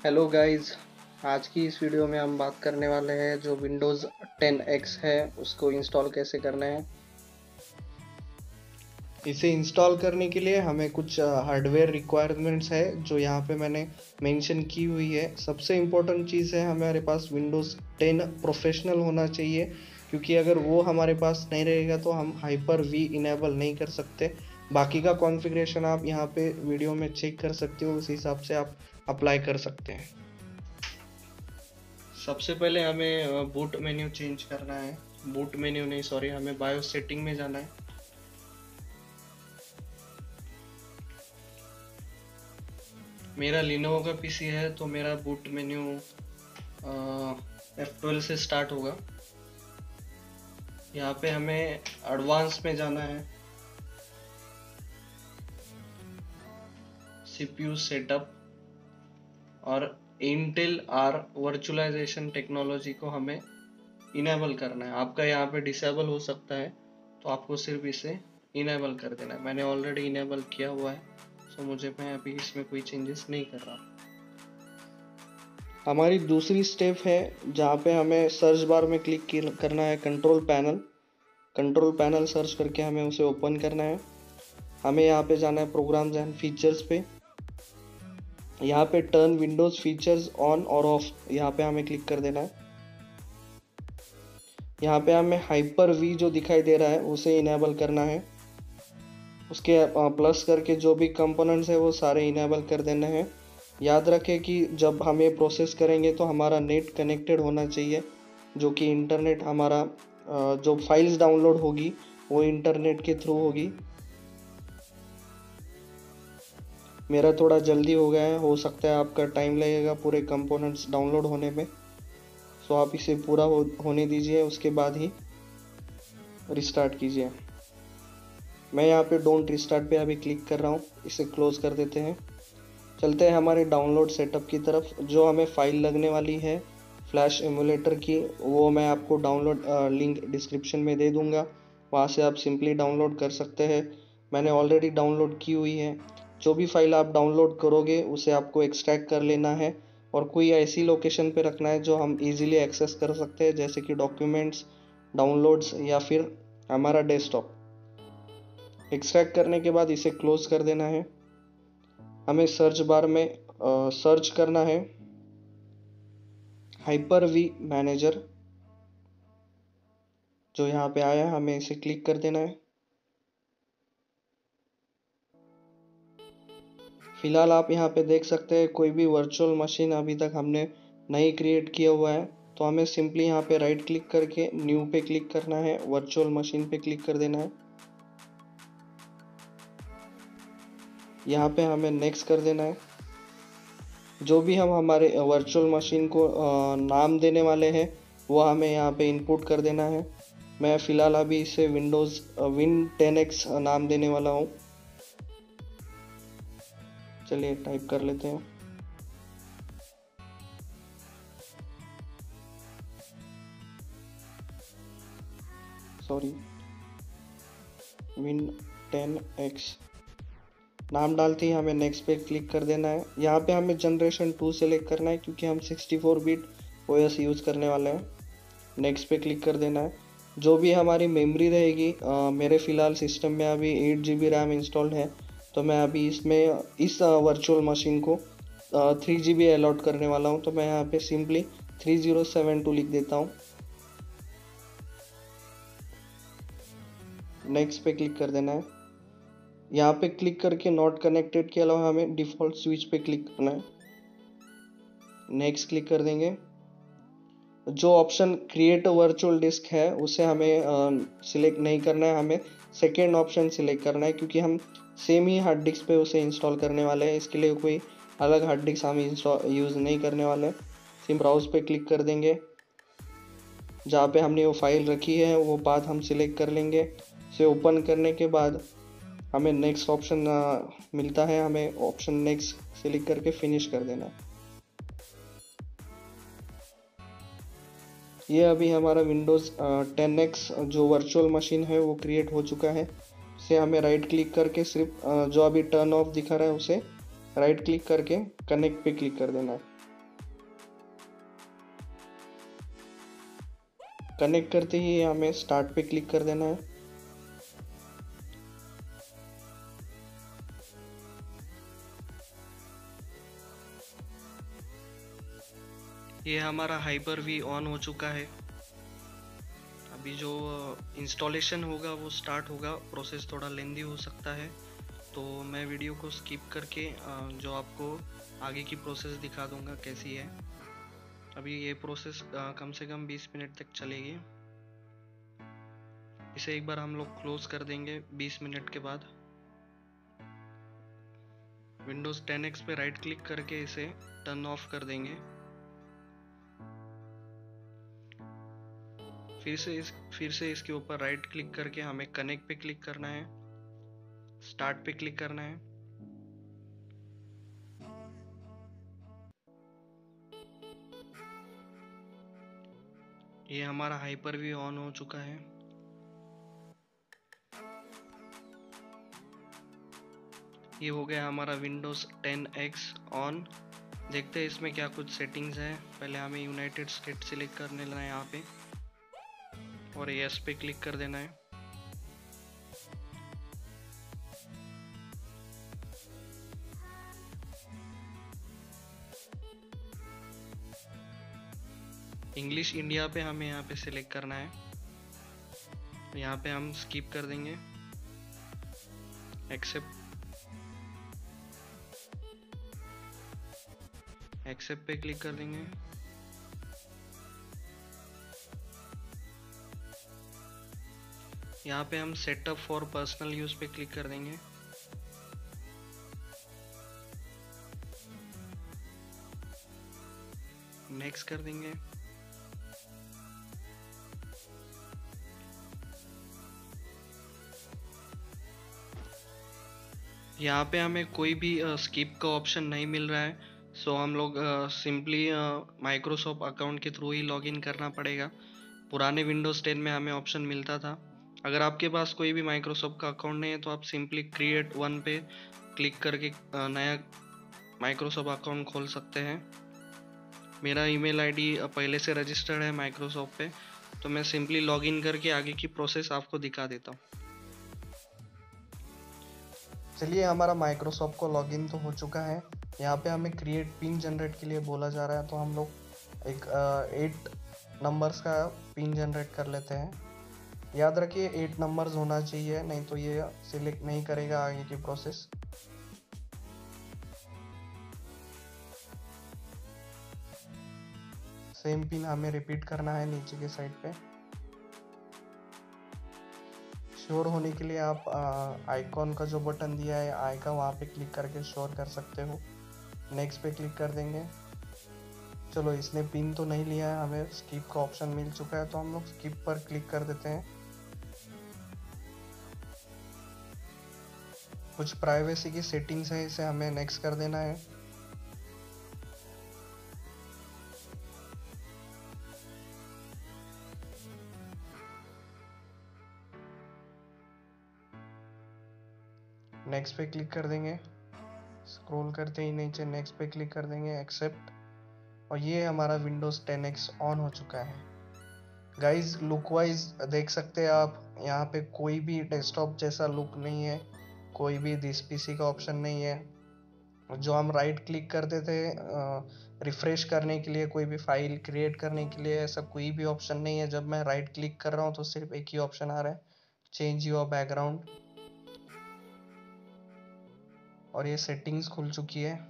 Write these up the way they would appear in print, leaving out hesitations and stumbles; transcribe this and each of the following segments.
Hello guys. आज की इस वीडियो में हम बात करने वाले हैं जो विंडोज़ 10X है उसको इंस्टॉल कैसे करना है। इसे इंस्टॉल करने के लिए हमें कुछ हार्डवेयर रिक्वायरमेंट्स है जो यहाँ पे मैंने मेंशन की हुई है। सबसे इम्पोर्टेंट चीज़ है हमारे पास विंडोज़ 10 प्रोफेशनल होना चाहिए, क्योंकि अगर वो हमारे पास नहीं रहेगा तो हम हाइपर वी इनेबल नहीं कर सकते। बाकी का कॉन्फ़िगरेशन आप यहाँ पे वीडियो में चेक कर सकते हो, उस हिसाब से आप अप्लाई कर सकते हैं। सबसे पहले हमें बूट मेन्यू चेंज करना है। बूट मेन्यू नहीं, सॉरी, हमें बायोस सेटिंग में जाना है। मेरा लिनोवो का पीसी है तो मेरा बूट मेन्यू F12 से स्टार्ट होगा। यहाँ पे हमें एडवांस में जाना है, सीपीयू सेटअप, और इंटेल आर वर्चुअलाइजेशन टेक्नोलॉजी को हमें इनेबल करना है। आपका यहाँ पे डिसेबल हो सकता है तो आपको सिर्फ इसे इनेबल कर देना है। मैंने ऑलरेडी इनेबल किया हुआ है, तो मैं अभी इसमें कोई चेंजेस नहीं कर रहा। हमारी दूसरी स्टेप है जहाँ पे हमें सर्च बार में क्लिक करना है control panel. Control panel search करके हमें उसे ओपन करना है। हमें यहाँ पे जाना है प्रोग्राम्स एंड फीचर्स पे। यहाँ पे टर्न विंडोज फीचर्स ऑन और ऑफ, यहाँ पे हमें क्लिक कर देना है। यहाँ पे हमें हाइपर वी जो दिखाई दे रहा है उसे इनेबल करना है। उसके प्लस करके जो भी कंपोनेंट्स है वो सारे इनेबल कर देने हैं। याद रखें कि जब हम ये प्रोसेस करेंगे तो हमारा नेट कनेक्टेड होना चाहिए, जो कि इंटरनेट हमारा जो फाइल्स डाउनलोड होगी वो इंटरनेट के थ्रू होगी। मेरा थोड़ा जल्दी हो गया है, हो सकता है आपका टाइम लगेगा पूरे कंपोनेंट्स डाउनलोड होने में। सो आप इसे पूरा होने दीजिए, उसके बाद ही रिस्टार्ट कीजिए। मैं यहाँ पे डोंट रिस्टार्ट पे अभी क्लिक कर रहा हूँ, इसे क्लोज कर देते हैं। चलते हैं हमारे डाउनलोड सेटअप की तरफ। जो हमें फ़ाइल लगने वाली है फ्लैश एमुलेटर की, वो मैं आपको डाउनलोड लिंक डिस्क्रिप्शन में दे दूँगा, वहाँ से आप सिंपली डाउनलोड कर सकते हैं। मैंने ऑलरेडी डाउनलोड की हुई है। जो भी फाइल आप डाउनलोड करोगे उसे आपको एक्सट्रैक्ट कर लेना है और कोई ऐसी लोकेशन पे रखना है जो हम इजीली एक्सेस कर सकते हैं, जैसे कि डॉक्यूमेंट्स, डाउनलोड्स या फिर हमारा डेस्कटॉप। एक्सट्रैक्ट करने के बाद इसे क्लोज कर देना है। हमें सर्च बार में सर्च करना है हाइपर वी मैनेजर, जो यहाँ पे आया है हमें इसे क्लिक कर देना है। फिलहाल आप यहाँ पे देख सकते हैं कोई भी वर्चुअल मशीन अभी तक हमने नहीं क्रिएट किया हुआ है, तो हमें सिंपली यहाँ पे राइट क्लिक करके न्यू पे क्लिक करना है, वर्चुअल मशीन पे क्लिक कर देना है। यहाँ पे हमें नेक्स्ट कर देना है। जो भी हम हमारे वर्चुअल मशीन को नाम देने वाले हैं वो हमें यहाँ पे इनपुट कर देना है। मैं फ़िलहाल अभी इसे विंडोज़ विन 10X नाम देने वाला हूँ। चलिए टाइप कर लेते हैं। सॉरी, विन 10X नाम डालते ही हमें नेक्स्ट पे क्लिक कर देना है। यहाँ पे हमें जनरेशन 2 सेलेक्ट करना है, क्योंकि हम 64 बिट OS यूज़ करने वाले हैं। नेक्स्ट पे क्लिक कर देना है। जो भी हमारी मेमोरी रहेगी, मेरे फ़िलहाल सिस्टम में अभी 8 GB रैम इंस्टॉल्ड है, तो मैं अभी इसमें इस वर्चुअल मशीन को 3 GB अलॉट करने वाला हूँ। तो मैं यहाँ पे सिंपली 3072 लिख देता हूँ। नेक्स्ट पे क्लिक कर देना है। यहाँ पे क्लिक करके नॉट कनेक्टेड के अलावा हमें डिफ़ॉल्ट स्विच पे क्लिक करना है। नेक्स्ट क्लिक कर देंगे। जो ऑप्शन क्रिएट वर्चुअल डिस्क है उसे हमें सिलेक्ट नहीं करना है, हमें सेकेंड ऑप्शन सिलेक्ट करना है, क्योंकि हम सेम ही हार्ड डिस्क पे उसे इंस्टॉल करने वाले हैं। इसके लिए कोई अलग हार्ड डिस्क हम यूज़ नहीं करने वाले। सिम ब्राउज पे क्लिक कर देंगे। जहाँ पे हमने वो फाइल रखी है वो पाथ हम सिलेक्ट कर लेंगे। इसे ओपन करने के बाद हमें नेक्स्ट ऑप्शन मिलता है, हमें ऑप्शन नेक्स्ट सिलेक्ट करके फिनिश कर देना है। ये अभी हमारा विंडोज़ 10X जो वर्चुअल मशीन है वो क्रिएट हो चुका है। इसे हमें राइट क्लिक करके सिर्फ जो अभी टर्न ऑफ दिखा रहा है उसे राइट क्लिक करके कनेक्ट पे क्लिक कर देना है। कनेक्ट करते ही हमें स्टार्ट पे क्लिक कर देना है। ये हमारा हाइपर वी ऑन हो चुका है। अभी जो इंस्टॉलेशन होगा वो स्टार्ट होगा। प्रोसेस थोड़ा लेंदी हो सकता है, तो मैं वीडियो को स्किप करके जो आपको आगे की प्रोसेस दिखा दूंगा कैसी है। अभी ये प्रोसेस कम से कम 20 मिनट तक चलेगी। इसे एक बार हम लोग क्लोज कर देंगे 20 मिनट के बाद। विंडोज़ 10X पे राइट क्लिक करके इसे टर्न ऑफ कर देंगे। फिर से इसके ऊपर राइट क्लिक करके हमें कनेक्ट पे क्लिक करना है, स्टार्ट पे क्लिक करना है। ये हमारा हाइपर वी ऑन हो चुका है। ये हो गया हमारा विंडोज़ 10X ऑन। देखते हैं इसमें क्या कुछ सेटिंग्स है। पहले हमें यूनाइटेड स्टेट सिलेक्ट कर लेना है यहाँ पे और यस पे क्लिक कर देना है। इंग्लिश इंडिया पे हमें यहाँ पे सिलेक्ट करना है। यहाँ पे हम स्किप कर देंगे, एक्सेप्ट पे क्लिक कर देंगे। यहाँ पे हम सेटअप फॉर पर्सनल यूज पे क्लिक कर देंगे। नेक्स्ट कर देंगे। यहाँ पे हमें कोई भी स्किप का ऑप्शन नहीं मिल रहा है, सो हम लोग सिंपली माइक्रोसॉफ्ट अकाउंट के थ्रू ही लॉगिन करना पड़ेगा। पुराने विंडोज़ 10 में हमें ऑप्शन मिलता था। अगर आपके पास कोई भी माइक्रोसॉफ्ट का अकाउंट नहीं है तो आप सिंपली क्रिएट वन पे क्लिक करके नया माइक्रोसॉफ्ट अकाउंट खोल सकते हैं। मेरा ईमेल आईडी पहले से रजिस्टर्ड है माइक्रोसॉफ्ट पे, तो मैं सिंपली लॉगिन करके आगे की प्रोसेस आपको दिखा देता हूँ। चलिए, हमारा माइक्रोसॉफ्ट को लॉगिन तो हो चुका है। यहाँ पे हमें क्रिएट पिन जनरेट के लिए बोला जा रहा है, तो हम लोग एक 8 नंबर्स का पिन जनरेट कर लेते हैं। याद रखिए 8 नंबर्स होना चाहिए, नहीं तो ये सिलेक्ट नहीं करेगा आगे की प्रोसेस। सेम पिन हमें रिपीट करना है नीचे के साइड पे। श्योर होने के लिए आप आइकॉन का जो बटन दिया है आई का, वहाँ पे क्लिक करके श्योर कर सकते हो। नेक्स्ट पे क्लिक कर देंगे। चलो, इसने पिन तो नहीं लिया है, हमें स्किप का ऑप्शन मिल चुका है, तो हम लोग स्किप पर क्लिक कर देते हैं। कुछ प्राइवेसी की सेटिंग्स है, इसे हमें नेक्स्ट कर देना है। नेक्स्ट पे क्लिक कर देंगे। स्क्रॉल करते ही नीचे नेक्स्ट पे क्लिक कर देंगे, एक्सेप्ट। और ये हमारा विंडोज़ 10X ऑन हो चुका है। गाइज, लुक वाइज देख सकते हैं आप, यहाँ पे कोई भी डेस्कटॉप जैसा लुक नहीं है, कोई भी दिस पीसी का ऑप्शन नहीं है। जो हम राइट क्लिक करते थे रिफ्रेश करने के लिए, कोई भी फाइल क्रिएट करने के लिए, ऐसा कोई भी ऑप्शन नहीं है। जब मैं राइट क्लिक कर रहा हूँ तो सिर्फ एक ही ऑप्शन आ रहा है, चेंज योर बैकग्राउंड। और ये सेटिंग्स खुल चुकी है।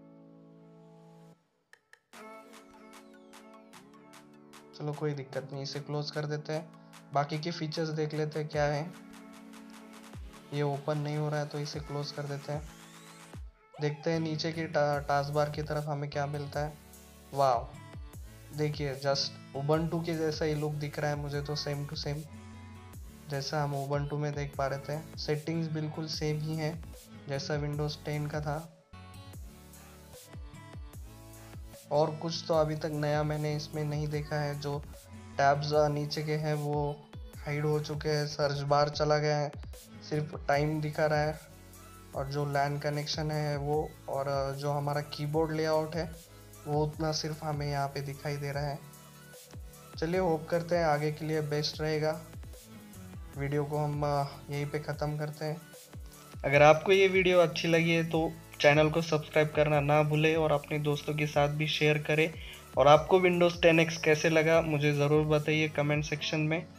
चलो, कोई दिक्कत नहीं, इसे क्लोज कर देते हैं। बाकी के फीचर्स देख लेते हैं क्या है। ये ओपन नहीं हो रहा है तो इसे क्लोज कर देते हैं। देखते हैं नीचे की टास्क बार की तरफ हमें क्या मिलता है। वाह, देखिए, जस्ट उबंटू के जैसा ही लुक दिख रहा है मुझे तो, सेम टू सेम जैसा हम उबंटू में देख पा रहे थे। सेटिंग्स बिल्कुल सेम ही है जैसा विंडोज़ 10 का था। और कुछ तो अभी तक नया मैंने इसमें नहीं देखा है। जो टैब्स नीचे के हैं वो हाइड हो चुके हैं, सर्च बार चला गया है, सिर्फ टाइम दिखा रहा है। और जो लैन कनेक्शन है वो, और जो हमारा कीबोर्ड लेआउट है वो उतना सिर्फ हमें यहाँ पे दिखाई दे रहा है। चलिए होप करते हैं आगे के लिए बेस्ट रहेगा। वीडियो को हम यहीं पे ख़त्म करते हैं। अगर आपको ये वीडियो अच्छी लगी है तो चैनल को सब्सक्राइब करना ना भूलें और अपने दोस्तों के साथ भी शेयर करें। और आपको विंडोज़ 10X कैसे लगा मुझे ज़रूर बताइए कमेंट सेक्शन में।